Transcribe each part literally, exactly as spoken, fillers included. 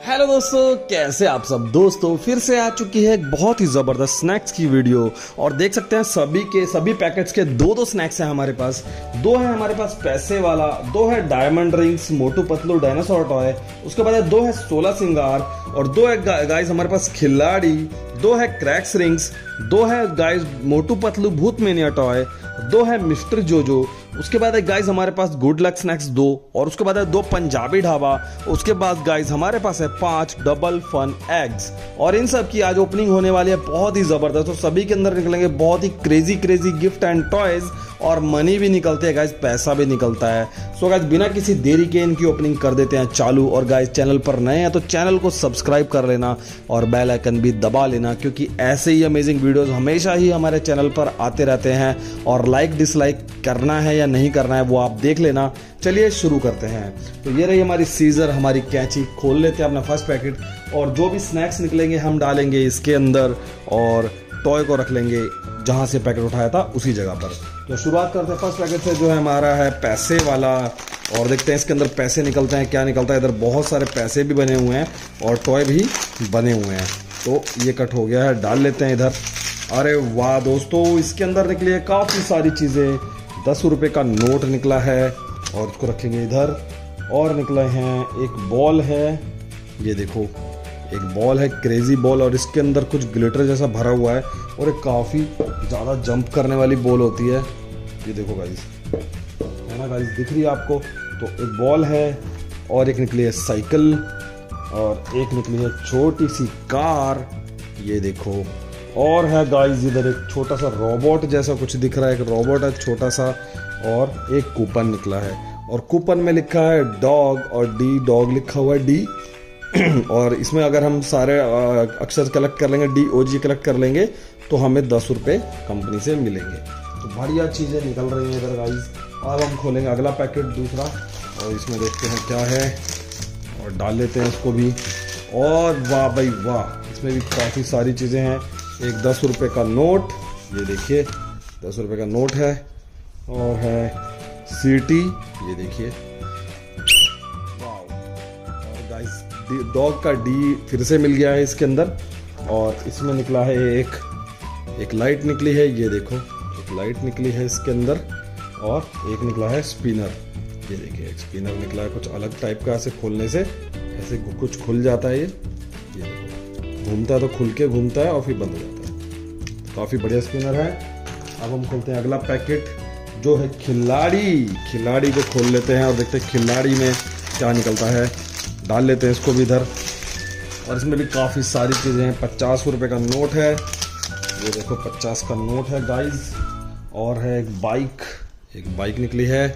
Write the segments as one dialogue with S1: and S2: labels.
S1: Hello दोस्तों, कैसे आप सब। दोस्तों फिर से आ चुकी है एक बहुत ही ज़बरदस्त स्नैक्स की वीडियो। और देख सकते हैं सभी के सभी पैकेट्स के दो दो स्नैक्स हैं हमारे पास। दो है हमारे पास पैसे वाला, दो है diamond rings Motu Patlu dinosaur toy, उसके बाद है दो है सोलह सिंगार, और दो है गाइस हमारे पास खिलाड़ी, दो है क्रैक्स रिंग्स, दो है गाइस मोटू पतलू भूत मेनिया टॉय, दो है मिस्टर जोजो, उसके बाद है गाइस हमारे पास गुड लक स्नैक्स दो, और उसके बाद है दो पंजाबी ढाबा, उसके बाद गाइस हमारे पास है पांच डबल फन एग्स। और इन सब की आज ओपनिंग होने वाली है बहुत ही जबरदस्त। और सभी के अंदर निकलेंगे बहुत ही crazy crazy gift and toys, और मनी भी निकलते हैं गाइस, पैसा भी निकलता है। सो गाइस बिना किसी देरी के इनकी ओपनिंग कर देते हैं चालू। और गाइस चैनल पर नए हैं तो चैनल को सब्सक्राइब कर लेना और बेल आइकन भी दबा लेना, क्योंकि ऐसे ही अमेजिंग वीडियोस हमेशा ही हमारे चैनल पर आते रहते हैं। और लाइक डिसलाइक करना है या नहीं करना है वो आप देख लेना। चलिए शुरू करते हैं। तो ये रही हमारी सीजर, हमारी कैंची। खोल लेते हैं अपना फर्स्ट पैकेट, और जो भी स्नैक्स निकलेंगे हम डालेंगे इसके अंदर, और टॉय को रख लेंगे जहां से पैकेट उठाया था उसी जगह पर। तो शुरुआत करते हैं फर्स्ट पैकेट से, जो है हमारा है पैसे वाला। और देखते हैं इसके अंदर पैसे निकलते हैं, क्या निकलता है। इधर बहुत सारे पैसे भी बने हुए हैं और टॉय भी बने हुए हैं। तो ये कट हो गया है, डाल लेते हैं इधर। अरे वाह दोस्तों, इसके अंदर निकली है काफ़ी सारी चीज़ें। दस रुपये का नोट निकला है, और उसको रखेंगे इधर। और निकले हैं एक बॉल है, ये देखो एक बॉल है, क्रेजी बॉल, और इसके अंदर कुछ ग्लिटर जैसा भरा हुआ है, और एक काफ़ी ज़्यादा जंप करने वाली बॉल होती है। ये देखो गाइस, है ना गाइस, दिख रही है आपको। तो एक बॉल है, और एक निकली है साइकिल, और एक निकली है छोटी सी कार, ये देखो। और है गाइस इधर एक छोटा सा रोबोट जैसा कुछ दिख रहा है, एक रोबोट है छोटा सा, और एक कूपन निकला है। और कूपन में लिखा है डॉग, और डी डॉग लिखा हुआ है डी। और इसमें अगर हम सारे अक्षर कलेक्ट कर लेंगे, डी ओ जी कलेक्ट कर लेंगे, तो हमें दस रुपये कंपनी से मिलेंगे। तो बढ़िया चीज़ें निकल रही हैं इधर गाइस। अब हम खोलेंगे अगला पैकेट दूसरा, और इसमें देखते हैं क्या है, और डाल लेते हैं इसको भी। और वाह भाई वाह, इसमें भी काफ़ी सारी चीज़ें हैं। एक दस रुपये का नोट, ये देखिए दस रुपये का नोट है, और है सीटी, ये देखिए। और गाइस डॉग का डी फिर से मिल गया है इसके अंदर। और इसमें निकला है एक एक लाइट निकली है, ये देखो एक लाइट निकली है इसके अंदर। और एक निकला है स्पिनर, ये देखिए एक स्पिनर निकला है कुछ अलग टाइप का। ऐसे खोलने से ऐसे कुछ खुल जाता है, ये ये देखो घूमता है, तो खुल के घूमता है और फिर बंद हो जाता है। काफ़ी बढ़िया स्पिनर है। अब हम खोलते हैं अगला पैकेट, जो है खिलाड़ी। खिलाड़ी को खोल लेते हैं और देखते हैं खिलाड़ी में क्या निकलता है। डाल लेते हैं इसको भी इधर। और इसमें भी काफ़ी सारी चीज़ें हैं। पचास रुपये का नोट है, ये देखो पचास का नोट है गाइस। और है एक बाइक, एक बाइक निकली है।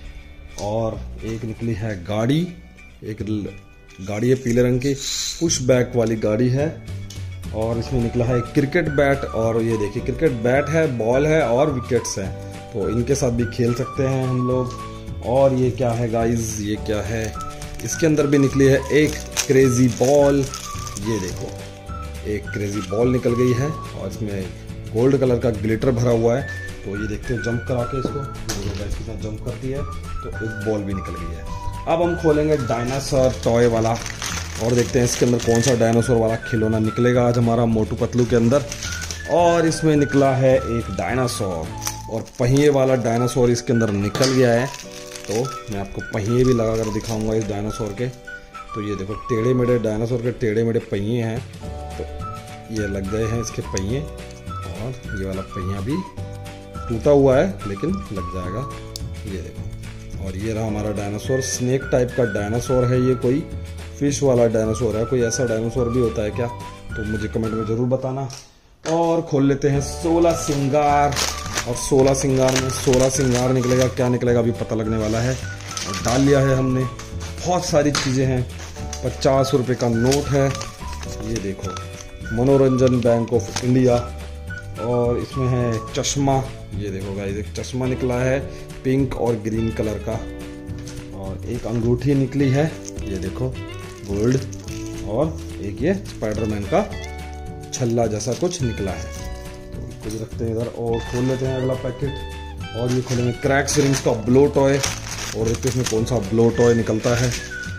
S1: और एक निकली है गाड़ी, एक गाड़ी है पीले रंग की, पुश बैक वाली गाड़ी है। और इसमें निकला है क्रिकेट बैट, और ये देखिए क्रिकेट बैट है, बॉल है, और विकेट्स हैं, तो इनके साथ भी खेल सकते हैं हम लोग। और ये क्या है गाइस, ये क्या है, इसके अंदर भी निकली है एक क्रेजी बॉल, ये देखो एक क्रेजी बॉल निकल गई है। और इसमें गोल्ड कलर का ग्लिटर भरा हुआ है। तो ये देखते हैं जंप करा के इसको, इसके साथ जंप करती है, तो एक बॉल भी निकल गई है। अब हम खोलेंगे डायनासोर टॉय वाला, और देखते हैं इसके अंदर कौन सा डायनासोर वाला खिलौना निकलेगा आज हमारा मोटू पतलू के अंदर। और इसमें निकला है एक डायनासोर, और पहिए वाला डायनासोर इसके अंदर निकल गया है। तो मैं आपको पहिए भी लगा कर दिखाऊंगा इस डायनासोर के। तो ये देखो टेढ़े मेढ़े डायनासोर के टेढ़े मेढ़े पहिए हैं, तो ये लग गए हैं इसके पहिए। और ये वाला पहिया भी टूटा हुआ है लेकिन लग जाएगा, ये देखो। और ये रहा हमारा डायनासोर, स्नेक टाइप का डायनासोर है ये, कोई फिश वाला डायनासोर है। कोई ऐसा डायनासोर भी होता है क्या, तो मुझे कमेंट में ज़रूर बताना। और खोल लेते हैं सोलह सिंगार, और सोलह सिंगार में सोलह सिंगार निकलेगा, क्या निकलेगा अभी पता लगने वाला है। और डाल लिया है हमने, बहुत सारी चीज़ें हैं। पचास रुपये का नोट है, ये देखो मनोरंजन बैंक ऑफ इंडिया। और इसमें है चश्मा, ये देखो गाइस एक चश्मा निकला है पिंक और ग्रीन कलर का। और एक अंगूठी निकली है, ये देखो गोल्ड। और एक ये स्पाइडरमैन का छल्ला जैसा कुछ निकला है, तो इसको भी रखते हैं इधर। और खोल लेते हैं अगला पैकेट, और ये खोलेंगे क्रैक्स रिंग्स का ब्लो टॉय, और देखते हैं इसमें कौन सा ब्लो टॉय निकलता है।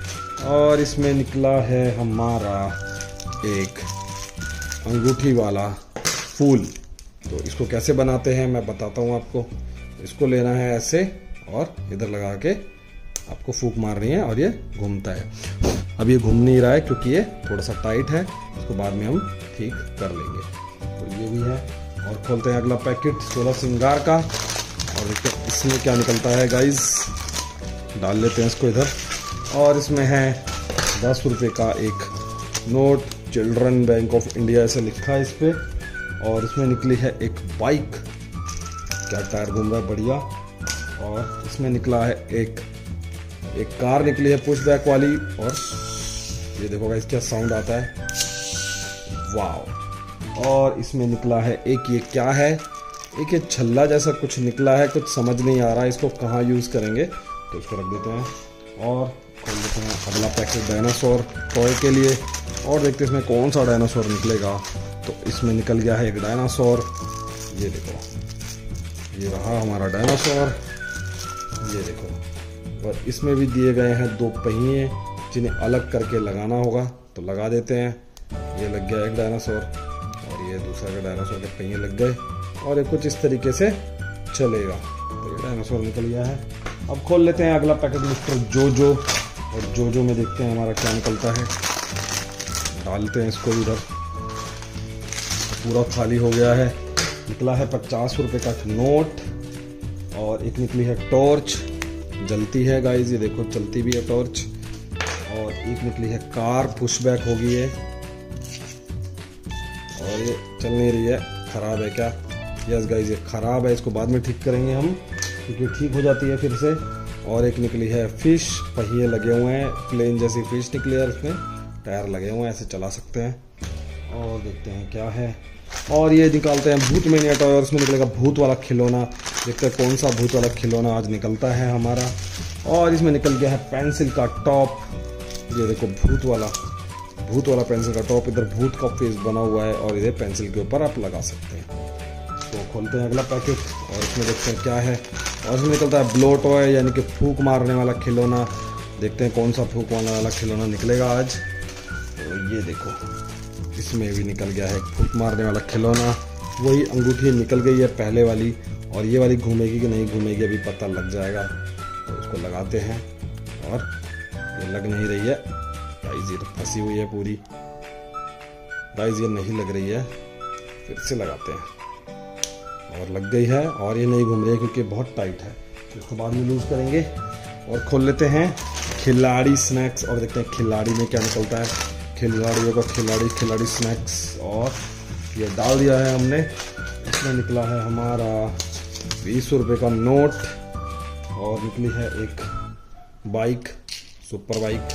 S1: और इसमें निकला है हमारा एक अंगूठी वाला फूल। तो इसको कैसे बनाते हैं मैं बताता हूँ आपको। इसको लेना है ऐसे और इधर लगा के आपको फूंक मारनी है और ये घूमता है। अब ये घूम नहीं रहा है क्योंकि ये थोड़ा सा टाइट है, इसको बाद में हम ठीक कर लेंगे। तो ये भी है। और खोलते हैं अगला पैकेट सोलह श्रृंगार का और देखते हैं इसमें क्या निकलता है गाइस। डाल लेते हैं इसको इधर। और इसमें है दस रुपये का एक note, children bank of India ऐसे लिखा है इस पर। और इसमें निकली है एक बाइक, क्या टायर घूम रहा है, बढ़िया। और इसमें निकला है एक एक कार निकली है पुश बैक वाली। और ये देखो गाइस क्या साउंड आता है, वाह। और इसमें निकला है एक, ये क्या है, एक ये छल्ला जैसा कुछ निकला है, कुछ समझ नहीं आ रहा है इसको कहाँ यूज़ करेंगे, तो इसको रख देते हैं। और खोल देते हैं अगला पैकेट डायनासोर टॉय के लिए और देखते हैं इसमें कौन सा डायनासोर निकलेगा। तो इसमें निकल गया है एक डायनासोर, ये देखो, ये रहा हमारा डायनासोर, ये देखो। और इसमें भी दिए गए हैं दो पहिए जिन्हें अलग करके लगाना होगा, तो लगा देते हैं। ये लग गया एक डायनासोर और ये दूसरा का डायनासोर के पहिए लग गए और ये कुछ इस तरीके से चलेगा। तो ये डायनासोर निकल गया है। अब खोल लेते हैं अगला पैकेट मिस्टर जोजो और जोजो में देखते हैं हमारा क्या निकलता है। डालते हैं इसको इधर, पूरा खाली हो गया है। निकला है पचास रुपये का नोट और एक निकली है टॉर्च, जलती है गाइस, ये देखो चलती भी है टॉर्च। और एक निकली है कार, पुश बैक हो गई है और ये चल नहीं रही है, खराब है क्या? यस गाइस ये खराब है, इसको बाद में ठीक करेंगे हम क्योंकि ठीक हो जाती है फिर से। और एक निकली है फिश, पहिए लगे हुए हैं, प्लेन जैसी फिश निकली है, इसमें टायर लगे हुए हैं, ऐसे चला सकते हैं। और देखते हैं क्या है। और ये निकालते हैं भूत मैनिया टॉय और उसमें निकलेगा भूत वाला खिलौना। देखते हैं कौन सा भूत वाला खिलौना आज निकलता है हमारा। और इसमें निकल गया है पेंसिल का टॉप, ये देखो भूत वाला भूत वाला पेंसिल का टॉप। इधर भूत का फेस बना हुआ है और इधर पेंसिल के ऊपर आप लगा सकते हैं। तो खोलते हैं अगला पैकेट और इसमें देखते हैं क्या है। और इसमें निकलता है ब्लो टॉय यानी कि फूंक मारने वाला खिलौना। देखते हैं कौन सा फूंक मारने वाला खिलौना निकलेगा आज। तो ये देखो इसमें भी निकल गया है फूंक मारने वाला खिलौना। वही अंगूठी निकल गई है पहले वाली और ये वाली घूमेगी कि नहीं घूमेगी अभी पता लग जाएगा। तो इसको लगाते हैं और ये लग नहीं रही है गाइस, ये तो फंसी हुई है पूरी गाइस, ये नहीं लग रही है। फिर से लगाते हैं और लग गई है और ये नहीं घूम रही है क्योंकि बहुत टाइट है। तो इसको बाद में लूज करेंगे। और खोल लेते हैं खिलाड़ी स्नैक्स और देखते हैं खिलाड़ी में क्या निकलता है। खिलाड़ियों का खिलाड़ी खिलाड़ी स्नैक्स और ये डाल दिया है हमने। इसमें निकला है हमारा बीस रुपये का नोट और निकली है एक बाइक, सुपर बाइक।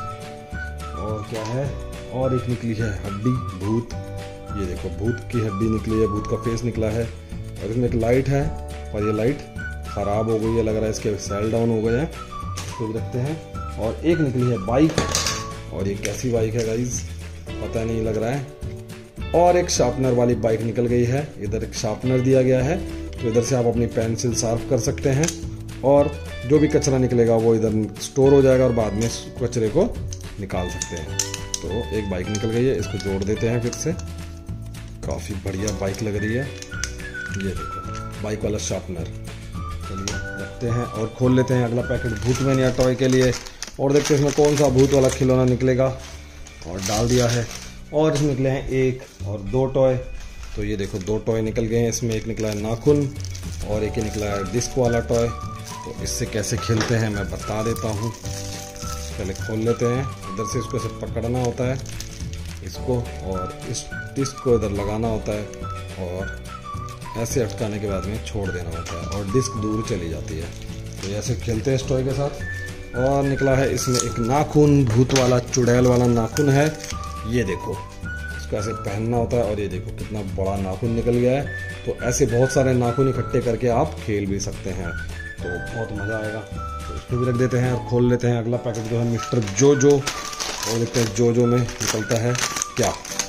S1: और क्या है, और एक निकली है हड्डी भूत, ये देखो भूत की हड्डी निकली है, भूत का फेस निकला है। और इसमें एक लाइट है और ये लाइट ख़राब हो गई है, लग रहा है इसके सेल डाउन हो गए हैं, तो रखते हैं। और एक निकली है बाइक और ये कैसी बाइक है गाइज पता नहीं लग रहा है। और एक शार्पनर वाली बाइक निकल गई है, इधर एक शार्पनर दिया गया है, तो इधर से आप अपनी पेंसिल शार्प कर सकते हैं और जो भी कचरा निकलेगा वो इधर स्टोर हो जाएगा और बाद में कचरे को निकाल सकते हैं। तो एक बाइक निकल गई है, इसको जोड़ देते हैं फिर से। काफ़ी बढ़िया बाइक लग रही है, ये देखो बाइक वाला शार्पनर। चलिए रखते हैं और खोल लेते हैं अगला पैकेट भूत मैनिया टॉय के लिए और देखते हैं इसमें कौन सा भूत वाला खिलौना निकलेगा। और डाल दिया है और इसमें निकले हैं एक और दो टॉय। तो ये देखो दो टॉय निकल गए हैं, इसमें एक निकला है नाखून और एक ही निकला है डिस्क वाला टॉय। तो इससे कैसे खेलते हैं मैं बता देता हूँ। पहले खोल लेते हैं, इधर से इसको ऐसे पकड़ना होता है इसको और इस डिस्क को इधर लगाना होता है और ऐसे अटकाने के बाद में छोड़ देना होता है और डिस्क दूर चली जाती है। तो ऐसे खेलते हैं इस टॉय के साथ। और निकला है इसमें एक नाखून, भूत वाला चुड़ैल वाला नाखून है, ये देखो इसको ऐसे पहनना होता है और ये देखो कितना बड़ा नाखून निकल गया है। तो ऐसे बहुत सारे नाखून इकट्ठे करके आप खेल भी सकते हैं, तो बहुत मज़ा आएगा। तो इसको भी रख देते हैं और खोल लेते हैं अगला पैकेट जो है मिस्टर जोजो और देखते हैं जोजो में निकलता है क्या।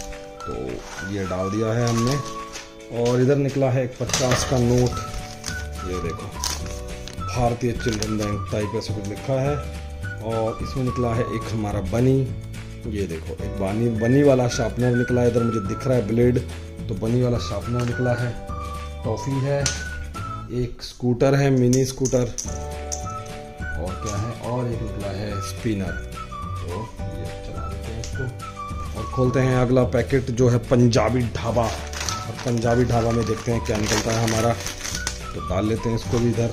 S1: तो ये डाल दिया है हमने और इधर निकला है एक पचास का नोट, ये देखो भारतीय चिल्ड्रन बैंक टाइप ऐसे कुछ लिखा है। और इसमें निकला है एक हमारा बनी, ये देखो एक बनी बनी वाला शार्पनर निकला है, इधर मुझे दिख रहा है ब्लेड, तो बनी वाला शार्पनर निकला है। टॉफ़ी है, एक स्कूटर है मिनी स्कूटर, और क्या है, और एक निकला है स्पिनर। तो ये चला देते हैं इसको और खोलते हैं अगला पैकेट जो है पंजाबी ढाबा। और पंजाबी ढाबा में देखते हैं क्या निकलता है हमारा, तो डाल लेते हैं इसको भी इधर।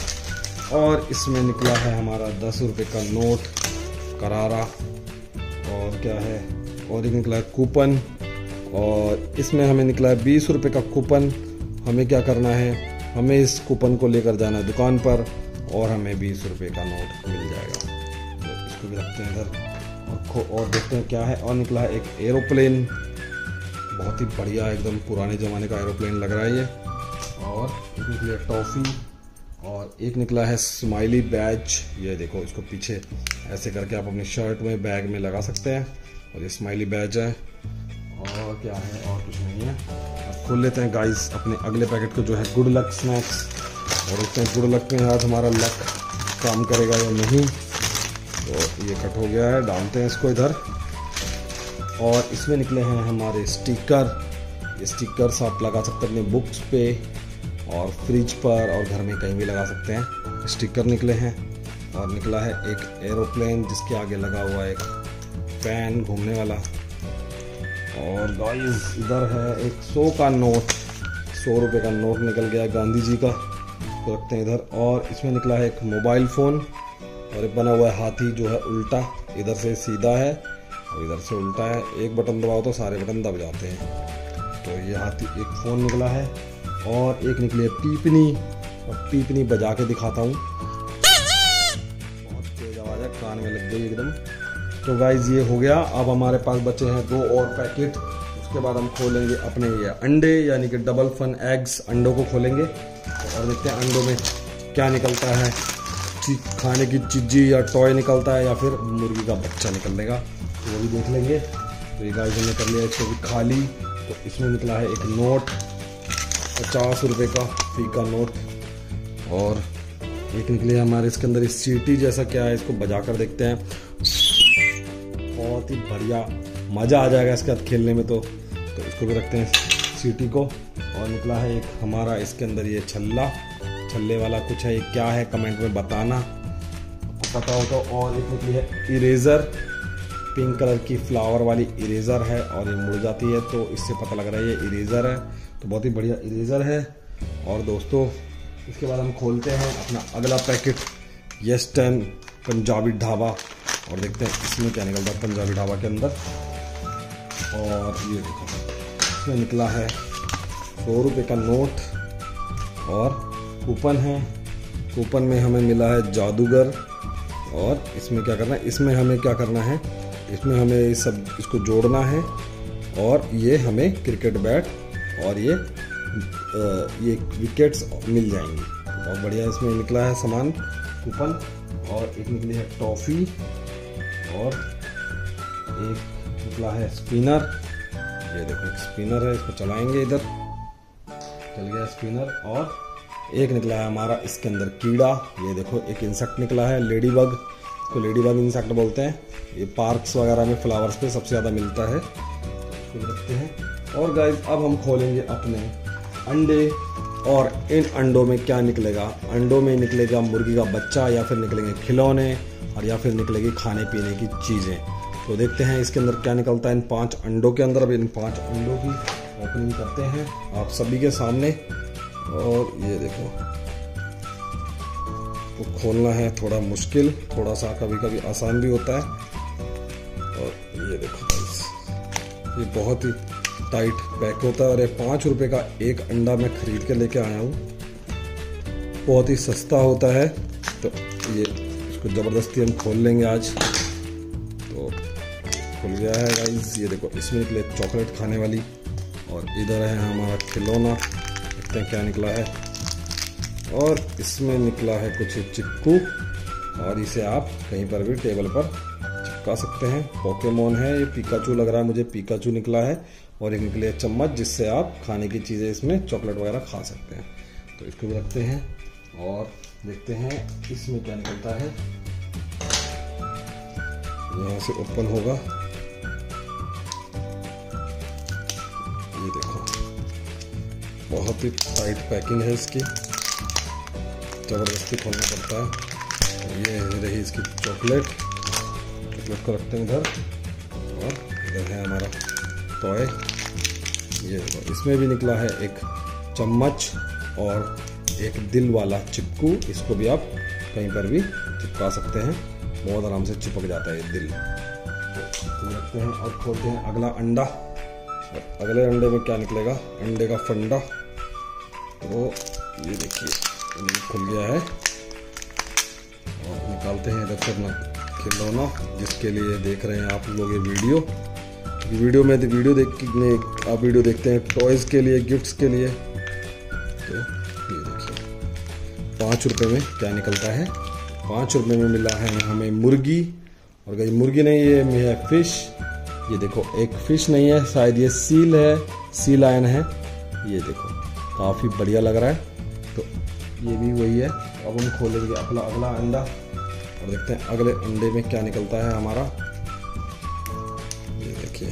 S1: और इसमें निकला है हमारा दस रुपये का नोट करारा, और क्या है, और एक निकला है कूपन, और इसमें हमें निकला है बीस रुपये का कूपन। हमें क्या करना है, हमें इस कूपन को लेकर जाना है दुकान पर और हमें बीस रुपये का नोट मिल जाएगा। तो इसको भी रखते हैं इधर और खो और देखते हैं क्या है। और निकला है एक एरोप्लेन, बहुत ही बढ़िया एकदम पुराने ज़माने का एरोप्लेन लग रहा है ये। और एक निकली है टॉफ़ी, और एक निकला है स्माइली बैज। ये देखो, इसको पीछे ऐसे करके आप अपनी शर्ट में बैग में लगा सकते हैं, और ये स्माइली बैज है। और क्या है, और कुछ नहीं है। अब खोल लेते हैं गाइस अपने अगले पैकेट को जो है गुड लक स्नैक्स, और देखते हैं गुड लक में आज हमारा लक काम करेगा या नहीं। तो ये कट हो गया है, डालते हैं इसको इधर। और इसमें निकले हैं हमारे स्टिकर। ये स्टिकर्स आप लगा सकते हैं अपने बुक्स पे और फ्रिज पर और घर में कहीं भी लगा सकते हैं। स्टिकर निकले हैं, और निकला है एक एरोप्लेन जिसके आगे लगा हुआ एक फैन घूमने वाला। और गाइस इधर है एक सौ का नोट, सौ रुपये का नोट निकल गया गांधी जी का, तो रखते हैं इधर। और इसमें निकला है एक मोबाइल फ़ोन, और एक बना हुआ है हाथी जो है उल्टा, इधर से सीधा है और इधर से उल्टा है। एक बटन दबाओ तो सारे बटन दब जाते हैं। तो ये हाथी एक फ़ोन निकला है, और एक निकली है पीपनी, और पीपनी बजा के दिखाता हूँ, बहुत तेज आवाज़ है, कान में लग गई एकदम। तो गाइज ये हो गया। अब हमारे पास बचे हैं दो और पैकेट, उसके बाद हम खोलेंगे अपने ये अंडे, यानी कि डबल फन एग्स, अंडों को खोलेंगे और देखते हैं अंडों में क्या निकलता है, खाने की चीज़ी या टॉय निकलता है या फिर मुर्गी का बच्चा निकलेगा, तो वो भी देख लेंगे। तो ये गाइस हमने कर लिया इसको भी खाली। तो इसमें निकला है एक नोट, पचास रुपये का फी का नोट, और एक निकली है हमारे इसके अंदर इस सीटी जैसा क्या है, इसको बजा कर देखते हैं, बहुत ही बढ़िया मज़ा आ जाएगा इसके साथ खेलने में। तो तो इसको भी रखते हैं सीटी को। और निकला है एक हमारा इसके अंदर ये छल्ला, छल्ले वाला कुछ है, ये क्या है कमेंट में बताना, आपको पता हो तो। और एक निकली है इरेज़र, पिंक कलर की फ्लावर वाली इरेज़र है, और ये मुड़ जाती है, तो इससे पता लग रहा है ये इरेज़र है, तो बहुत ही बढ़िया इरेज़र है। और दोस्तों इसके बाद हम खोलते हैं अपना अगला packet, yes ten Punjabi dhaba, और देखते हैं इसमें क्या निकलता है पंजाबी ढाबा के अंदर। और ये देखो, इसमें निकला है सौ रुपये का नोट, और कूपन है, कूपन में हमें मिला है जादूगर। और इसमें क्या करना है, इसमें हमें क्या करना है, इसमें हमें सब इसको जोड़ना है, और ये हमें क्रिकेट बैट और ये आ, ये विकेट्स मिल जाएंगी। बहुत बढ़िया इसमें निकला है सामान, कूपन। और एक निकली है टॉफ़ी, और एक निकला है स्पिनर, ये देखो एक स्पिनर है, इसको चलाएंगे, इधर चल गया स्पिनर। और एक निकला है हमारा इसके अंदर कीड़ा, ये देखो एक इंसेक्ट निकला है, लेडी बग, इसको लेडी बग इंसेक्ट बोलते हैं, ये पार्क्स वगैरह में फ्लावर्स पे सबसे ज़्यादा मिलता है, इसको रखते हैं। और गाइस अब हम खोलेंगे अपने अंडे, और इन अंडों में क्या निकलेगा, अंडों में निकलेगा मुर्गी का बच्चा, या फिर निकलेंगे खिलौने, और या फिर निकलेगी खाने पीने की चीज़ें। तो देखते हैं इसके अंदर क्या निकलता है इन पांच अंडों के अंदर। अब इन पांच अंडों की ओपनिंग करते हैं आप सभी के सामने। और ये देखो, तो खोलना है थोड़ा मुश्किल, थोड़ा सा कभी कभी आसान भी होता है। और ये देखो गाइस, ये बहुत ही टाइट पैक होता है, और ये पाँच रुपये का एक अंडा मैं खरीद के लेके आया हूँ, बहुत ही सस्ता होता है। तो ये इसको ज़बरदस्ती हम खोल लेंगे आज। तो खुल गया है गाइस, ये देखो इसमें निकले चॉकलेट खाने वाली, और इधर है हमारा खिलौना, देखते हैं क्या निकला है। और इसमें निकला है कुछ चिक्कू, और इसे आप कहीं पर भी टेबल पर चिपका सकते हैं। पोकेमोन है ये, पिकाचू लग रहा है मुझे, पिकाचू निकला है। और एक निकली है चम्मच, जिससे आप खाने की चीज़ें इसमें चॉकलेट वगैरह खा सकते हैं। तो इसको भी रखते हैं और देखते हैं इसमें क्या निकलता है। यहाँ से ओपन होगा, ये देखो बहुत ही टाइट पैकिंग है इसकी, जबरदस्ती खोलना पड़ता है। और ये रही इसकी चॉकलेट, चॉकलेट को रखते हैं इधर, और इधर है हमारा टॉय। ये देखो इसमें भी निकला है एक चम्मच और एक दिल वाला चिपकू, इसको भी आप कहीं पर भी चिपका सकते हैं, बहुत आराम से चिपक जाता है ये दिल। तो रखते हैं और खोलते हैं अगला अंडा। और अगले अंडे में क्या निकलेगा, अंडे का फंडा। तो ये देखिए ये खुल गया है, और निकालते हैं इधर से अपना खिलौना, जिसके लिए देख रहे हैं आप लोग ये वीडियो। वीडियो में वीडियो देखने आप वीडियो देखते हैं टॉयज़ के लिए, गिफ्ट्स के लिए। तो ये देखिए पाँच रुपये में क्या निकलता है। पाँच रुपये में मिला है हमें मुर्गी, और गई मुर्गी नहीं, ये है फिश। ये देखो एक फिश नहीं है, शायद ये सील है, सी लायन है। ये देखो काफ़ी बढ़िया लग रहा है। तो ये भी वही है। अब हम खोलेंगे अपना अगला अंडा और देखते हैं अगले अंडे में क्या निकलता है हमारा। ये देखिए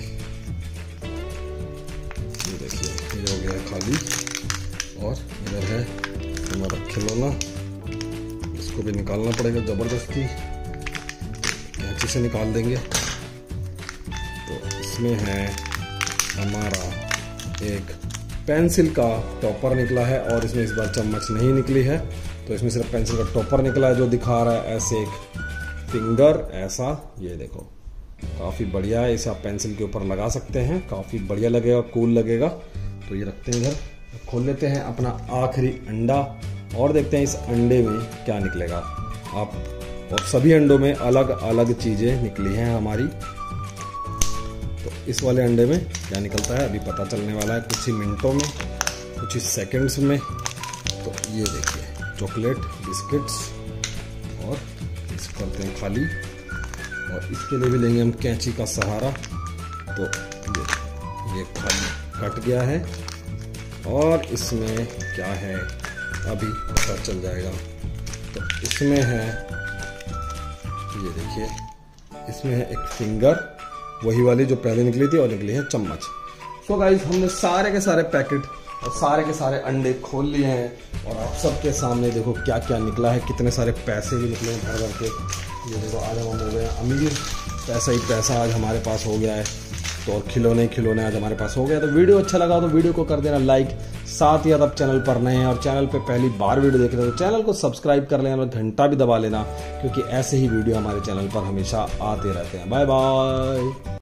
S1: ये देखिए ये हो गया खाली, और इधर है हमारा खिलौना, इसको भी निकालना पड़ेगा जबरदस्ती, कैंची से निकाल देंगे। तो इसमें है हमारा एक पेंसिल का टॉपर निकला है, और इसमें इस बार चम्मच नहीं निकली है, तो इसमें सिर्फ पेंसिल का टॉपर निकला है, जो दिखा रहा है ऐसे एक फिंगर ऐसा। ये देखो काफ़ी बढ़िया है, इसे आप पेंसिल के ऊपर लगा सकते हैं, काफ़ी बढ़िया लगेगा, कूल लगेगा। तो ये रखते हैं इधर, खोल लेते हैं अपना आखिरी अंडा और देखते हैं इस अंडे में क्या निकलेगा। आप और सभी अंडों में अलग अलग चीज़ें निकली हैं हमारी। तो इस वाले अंडे में क्या निकलता है अभी पता चलने वाला है कुछ ही मिनटों में, कुछ ही सेकंड्स में। तो ये देखिए चॉकलेट, बिस्किट्स, और इसको करते हैं खाली, और इसके लिए भी लेंगे हम कैंची का सहारा। तो ये ये खाली कट गया है, और इसमें क्या है अभी पता चल जाएगा। तो इसमें है, ये देखिए इसमें है एक फिंगर, वही वाली जो पहले निकली थी, और निकली है चम्मच। सो गाइस हमने सारे के सारे पैकेट और सारे के सारे अंडे खोल लिए हैं, और आप सबके सामने देखो क्या क्या निकला है, कितने सारे पैसे भी निकले हैं भर भर के। ये देखो आज हम हो गए अमीर, पैसा ही पैसा आज हमारे पास हो गया है। तो और खिलौने खिलौने आज हमारे पास हो गया। तो वीडियो अच्छा लगा तो वीडियो को कर देना लाइक, साथ ही आप चैनल पर नए हैं और चैनल पे पहली बार वीडियो देख रहे हो तो चैनल को सब्सक्राइब कर लेना और घंटा भी दबा लेना, क्योंकि ऐसे ही वीडियो हमारे चैनल पर हमेशा आते रहते हैं। Bye bye.